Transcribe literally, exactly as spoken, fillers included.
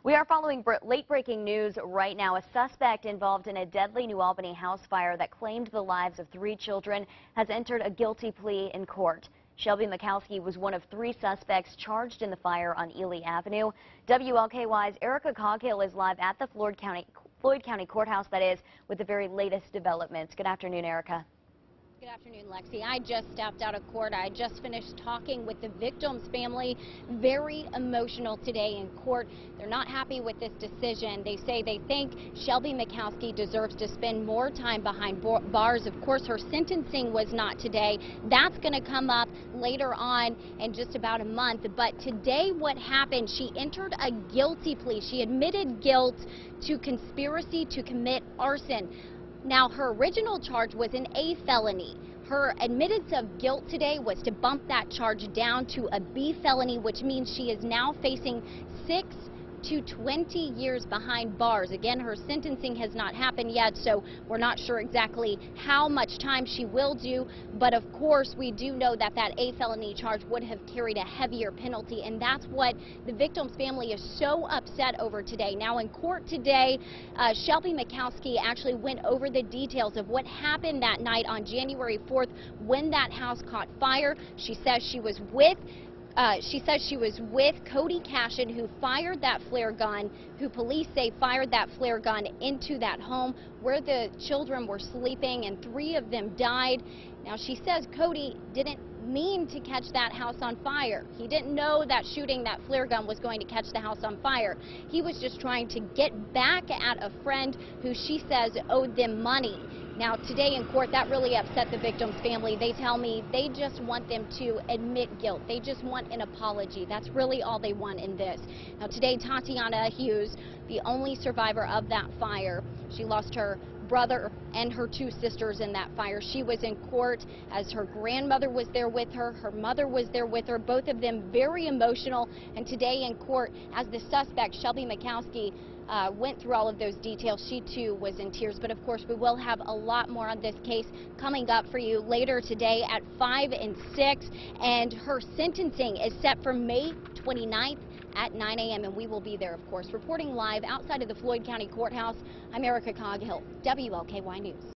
We are following late-breaking news right now. A suspect involved in a deadly New Albany house fire that claimed the lives of three children has entered a guilty plea in court. Shelby Makowsky was one of three suspects charged in the fire on Ealy Avenue. W L K Y's Erica Coghill is live at the Floyd County, Floyd County Courthouse, that is, with the very latest developments. Good afternoon, Erica. Good afternoon, Lexi. I just stepped out of court. I just finished talking with the victim's family. Very emotional today in court. They're not happy with this decision. They say they think Shelby Makowsky deserves to spend more time behind bars. Of course, her sentencing was not today. That's going to come up later on in just about a month. But today what happened, she entered a guilty plea. She admitted guilt to conspiracy to commit arson. Now, her original charge was an A felony. Her admittance of guilt today was to bump that charge down to a B felony, which means she is now facing six to twenty years behind bars. Again, her sentencing has not happened yet, so we're not sure exactly how much time she will do. But of course, we do know that that A felony charge would have carried a heavier penalty, and that's what the victim's family is so upset over today. Now, in court today, uh, Shelby Makowsky actually went over the details of what happened that night on January fourth when that house caught fire. She says she was with Uh, she says she was with Cody Cashin, who fired that flare gun, who police say fired that flare gun into that home where the children were sleeping, and three of them died. Now, she says Cody didn't mean to catch that house on fire. He didn't know that shooting that flare gun was going to catch the house on fire. He was just trying to get back at a friend who she says owed them money. Now, today in court, that really upset the victim's family. They tell me they just want them to admit guilt. They just want an apology. That's really all they want in this. Now, today, Tatiana Hughes, the only survivor of that fire, she lost her brother and her two sisters in that fire. She was in court as her grandmother was there with her. Her mother was there with her. Both of them very emotional. And today in court, as the suspect, Shelby Makowsky, uh, went through all of those details, she too was in tears. But of course, we will have a lot more on this case coming up for you later today at five and six. And her sentencing is set for May twenty-ninth at nine A M and we will be there, of course. Reporting live outside of the Floyd County Courthouse, I'm Erica Coghill, W L K Y News.